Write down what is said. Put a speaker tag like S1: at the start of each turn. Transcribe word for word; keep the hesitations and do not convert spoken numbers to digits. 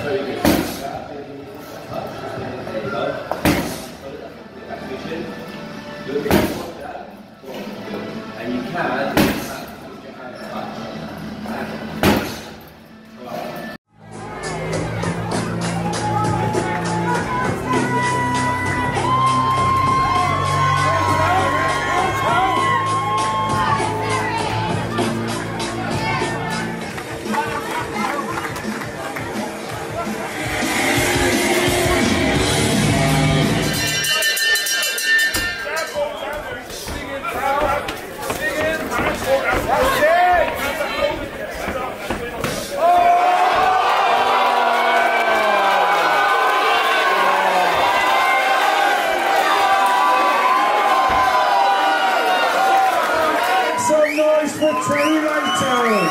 S1: very good. There you go. Back position. Look at that. And you can put your hand touch.
S2: Some noise for Terry Later.